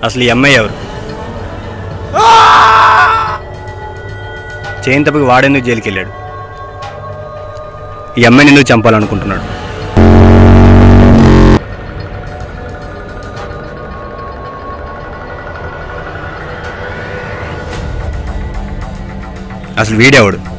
అసలు ఈ అమ్మాయి ఎవరు? చేయని తప్పకి వాడెందుకు జైలుకి వెళ్ళాడు? ఈ అమ్మాయిని ఎందుకు చంపాలనుకుంటున్నాడు? అసలు వీడెవడు?